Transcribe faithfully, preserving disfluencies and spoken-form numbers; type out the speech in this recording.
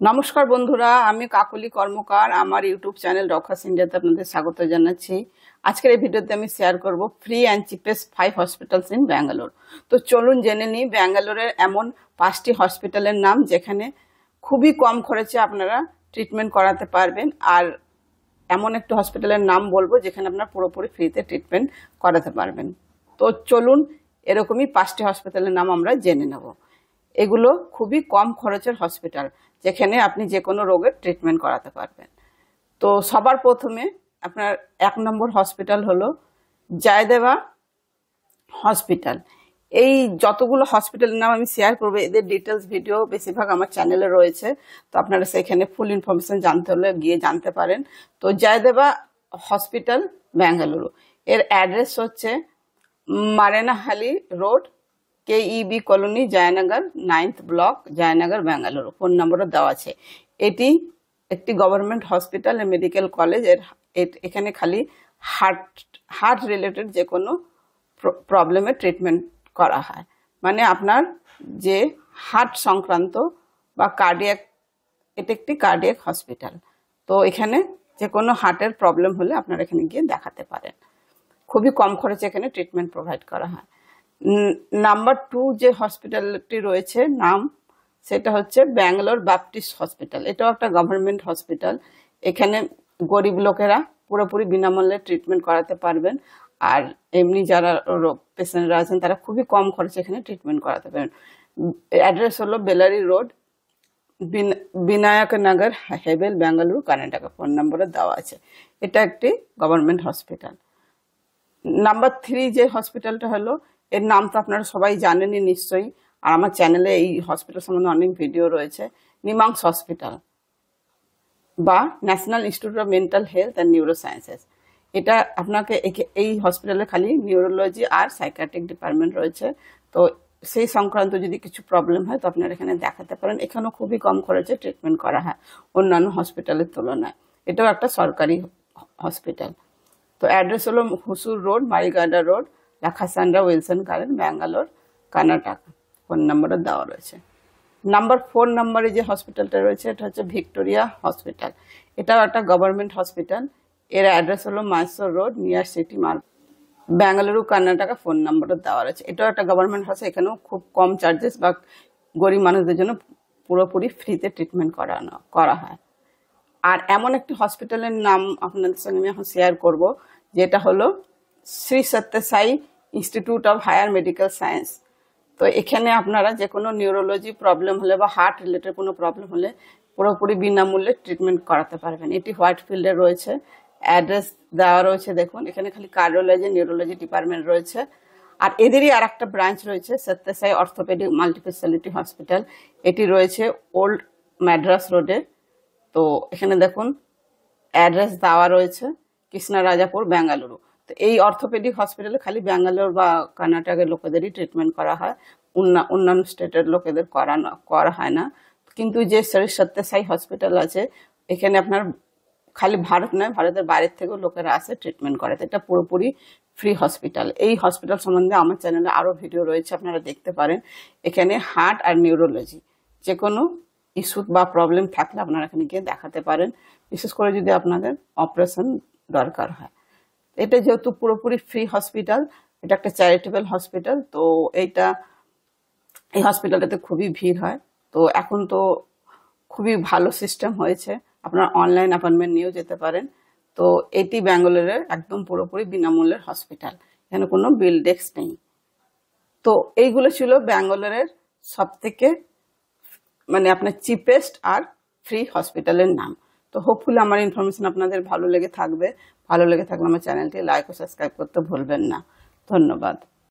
নমস্কার বন্ধুরা, আমি কাকলি কর্মকার। আমার ইউটিউব চ্যানেল ডক্টরস ইন্ডিয়াতে আপনাদের স্বাগত জানাচ্ছি। আজকের এই ভিডিওতে আমি শেয়ার করব free and cheapest five hospitals in Bangalore. তো চলুন জেনে নিই ব্যাঙ্গালোরের এমন পাঁচটি হসপিটালের নাম যেখানে খুবই কম খরচে আপনারা ট্রিটমেন্ট করাতে পারবেন, আর এমন একটা হসপিটালের নাম বলবো যেখানে আপনারা পুরোপুরি ফ্রিতে ট্রিটমেন্ট করাতে পারবেন। তো চলুন এরকমই পাঁচটি হসপিটালের নাম আমরা জেনে নেব। এগুলো খুবই কম খরচের হসপিটাল যেখানে আপনি যে কোনো রোগের ট্রিটমেন্ট করাতে পারবেন। তো সবার প্রথমে আপনার এক নম্বর হসপিটাল হলো জয়দেবা হসপিটাল। এই যতগুলো হসপিটালের নাম আমি শেয়ার করবো এদের ডিটেলস ভিডিও বেশিরভাগ আমার চ্যানেলে রয়েছে, তো আপনারা সেখানে ফুল ইনফরমেশন জানতে হলে গিয়ে জানতে পারেন। তো জয়দেবা হসপিটাল বেঙ্গালুরু, এর অ্যাড্রেস হচ্ছে Marenahalli road, K EB colony, Jayanagar, ninth block, Jayanagar, Bengaluru. Phone নম্বরও দেওয়া আছে। এটি একটি গভর্নমেন্ট হসপিটাল মেডিকেল কলেজ। এর এখানে খালি হার্ট হার্ট রিলেটেড যে কোনো প্রবলেমের ট্রিটমেন্ট করা হয়, মানে আপনার যে হার্ট সংক্রান্ত বা কার্ডিয়াক, এটা একটি কার্ডিয়াক হসপিটাল। তো এখানে যে কোনো হার্টের প্রবলেম হলে আপনারা এখানে গিয়ে দেখাতে পারেন। খুবই কম খরচে এখানে ট্রিটমেন্ট প্রোভাইড করা হয়। নাম্বার টু যে হসপিটালটি রয়েছে নাম, সেটা হচ্ছে ব্যাঙ্গালোর ব্যাপটিস্ট হসপিটাল। এটাও একটা গভর্নমেন্ট হসপিটাল। এখানে গরিব লোকেরা পুরোপুরি বিনামূল্যে ট্রিটমেন্ট করাতে পারবেন, আর এমনি যারা পেশেন্টরা আছেন তারা খুবই কম খরচে এখানে ট্রিটমেন্ট করাতে পারবেন। অ্যাড্রেস হলো বেলারি রোড, বিনায়ক নগর, হেবেল, বেঙ্গালুরু, কর্ণাটক। ফোন নম্বরে দেওয়া আছে। এটা একটি গভর্নমেন্ট হসপিটাল। নাম্বার থ্রি যে হসপিটালটা হলো, এর নাম তো আপনারা সবাই জানেনই নিশ্চয়ই, আর আমার চ্যানেলে এই হসপিটাল সম্বন্ধে অনেক ভিডিও রয়েছে। নিমাংস হসপিটাল বা national institute of mental health and neurosciences. এটা আপনাকে এই হসপিটালে খালি নিউরোলজি আর সাইকিয়াট্রিক ডিপার্টমেন্ট রয়েছে। তো সেই সংক্রান্ত যদি কিছু প্রবলেম হয় তো আপনারা এখানে দেখাতে পারেন। এখানেও খুবই কম খরচে ট্রিটমেন্ট করা হয় অন্যান্য হসপিটালের তুলনায়। এটাও একটা সরকারি হসপিটাল। তো অ্যাড্রেস হলো Hosur road, Marigada road, Lakkasandra, Wilson garden, Bangalore, Karnataka. Phone নম্বরও দেওয়া রয়েছে। নাম্বার ফোর নম্বরে যে হসপিটালটা রয়েছে এটা হচ্ছে ভিক্টোরিয়া হসপিটাল। এটাও একটা গভর্নমেন্ট হসপিটাল। এর অ্যাড্রেস হলো Mysore road, near city mark, Bengaluru, Karnataka. Phone নম্বরও দেওয়া রয়েছে। এটাও একটা গভর্নমেন্ট হসপিটাল। এখানেও খুব কম চার্জেস বা গরিব মানুষদের জন্য পুরোপুরি ফ্রিতে ট্রিটমেন্ট করানো করা হয়। আর এমন একটি হসপিটালের নাম আপনাদের সঙ্গে আমি এখন শেয়ার করব, যেটা হলো Shri Sathya Sai institute of higher medical science. তো এখানে আপনারা যে কোনো নিউরোলজি প্রবলেম হলে বা হার্ট রিলেটেড কোনো প্রবলেম হলে পুরোপুরি বিনামূল্যে ট্রিটমেন্ট করাতে পারবেন। এটি হোয়াইট ফিল্ডে রয়েছে। অ্যাড্রেস দেওয়া রয়েছে দেখুন। এখানে খালি কার্ডিওলজি, নিউরোলজি ডিপার্টমেন্ট রয়েছে। আর এদেরই আর একটা ব্রাঞ্চ রয়েছে সত্য সাই অর্থোপেডিক মাল্টিস্পেশালিটি হসপিটাল। এটি রয়েছে ওল্ড ম্যাড্রাস রোডে। তো এখানে দেখুন অ্যাড্রেস দেওয়া রয়েছে, কৃষ্ণরাজাপুর, বেঙ্গালুরু। তো এই অর্থোপেডিক হসপিটালে খালি ব্যাঙ্গালোর বা কর্ণাটকের লোকেদেরই ট্রিটমেন্ট করা হয়, অন্যান্য স্টেটের লোকেদের করানো করা হয় না। কিন্তু যে শ্রী সত্য সাই হসপিটাল আছে এখানে আপনার খালি ভারত নয়, ভারতের বাইরের থেকেও লোকেরা আসে ট্রিটমেন্ট করাতে। এটা পুরোপুরি ফ্রি হসপিটাল। এই হসপিটাল সম্বন্ধে আমার চ্যানেলে আরও ভিডিও রয়েছে, আপনারা দেখতে পারেন। এখানে হার্ট আর নিউরোলজি যে কোনো ইস্যু বা প্রবলেম থাকলে আপনারা এখানে গিয়ে দেখাতে পারেন, বিশেষ করে যদি আপনাদের অপারেশন দরকার হয়। এটা যেহেতু পুরোপুরি ফ্রি হসপিটাল, এটা একটা চ্যারিটেবল হসপিটাল। তো এইটা এই হসপিটালটাতে খুবই ভিড় হয়। তো এখন তো খুবই ভালো সিস্টেম হয়েছে, আপনারা অনলাইন অ্যাপয়েন্টমেন্ট নিয়েও যেতে পারেন। তো এটি ব্যাঙ্গালোরের একদম পুরোপুরি বিনামূল্যের হসপিটাল, এখানে কোনো বিল ডেস্ক নেই। তো এইগুলো ছিল ব্যাঙ্গালোরের সব থেকে মানে আপনার চিপেস্ট আর ফ্রি হসপিটালের নাম। তো হোপফুলি আমার ইনফরমেশন আপনাদের ভালো লেগে থাকবে। ভালো লেগে থাকলে আমার চ্যানেলটি লাইক ও সাবস্ক্রাইব করতে ভুলবেন না। ধন্যবাদ।